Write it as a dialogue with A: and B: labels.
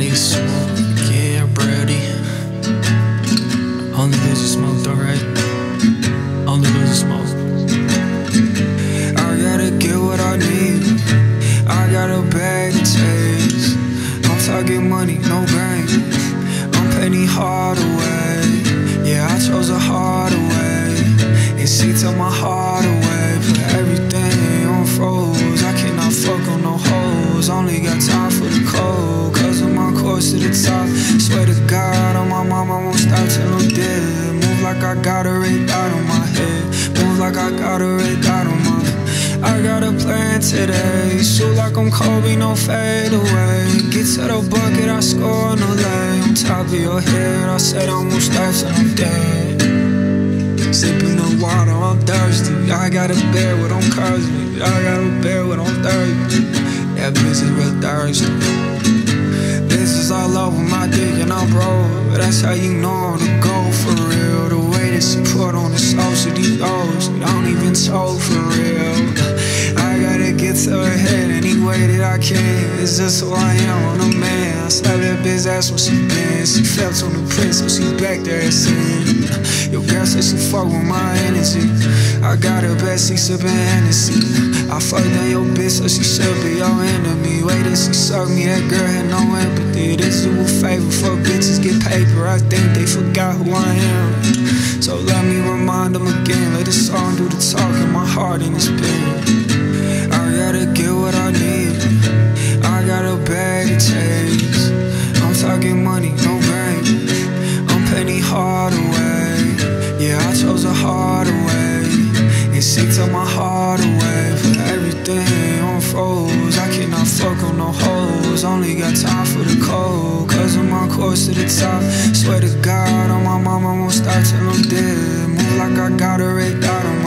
A: Big smoke, yeah, Brody. Only lose the smoke though, right? Only lose the smoke. I gotta get what I need. I got a bag to chase. I'm talking money, no bank. I'm penny hard away. Yeah, I chose a harder way. And she took my heart away. Put everything on froze. I cannot fuck on no hoes. Only got time for the cold. Cause I'm on course to the top. Swear to God, on my mom, I won't stop till I'm dead. Move like I got a red dot on my head. Move like I got a red dot on my head. I got a plan today. Shoot like I'm Kobe, no fade away. Get to the bucket, I score, no lay. On top of your head, I said I won't stop till I'm dead. Sipping the water, I'm thirsty. I gotta bear what I'm cursing. I gotta bear what I'm thirsty. That bitch is real thirsty. This is all over my dick and I'm broke. That's how you know I'm the goal for real. The way that she put on the sauce of these O's, don't even talk for real. I gotta get to her head any way that I can. It's just who I am, I'm a man. I slap that bitch ass when she been. She felt on the prince, so she back there at sin. Your girl said she fuck with my energy. I got her best, she sippin' Hennessy. I fucked on your bitch, so she should be your enemy. Way that she sucked me, that girl had no empathy. This is a favor for bitches get paper. I think they forgot who I am. So let me remind them again. Let the song do the talking, my heart in the spirit. I gotta get what I need. I got a bag to chase. I'm talking money, no bank. I'm penny hard away. Yeah, I chose a harder way. And she took my heart away. Put everything on froze. I cannot fuck on no hoes. Only got time for the cold. Cause I'm on course to the top. Swear to God, on my mom, I won't stop till I'm dead. Move like I got a red dot on